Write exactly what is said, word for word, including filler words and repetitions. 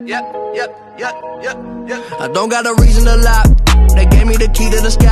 Yep, yep, yep, yep, yep. I don't got a reason to lie. They gave me the key to the sky.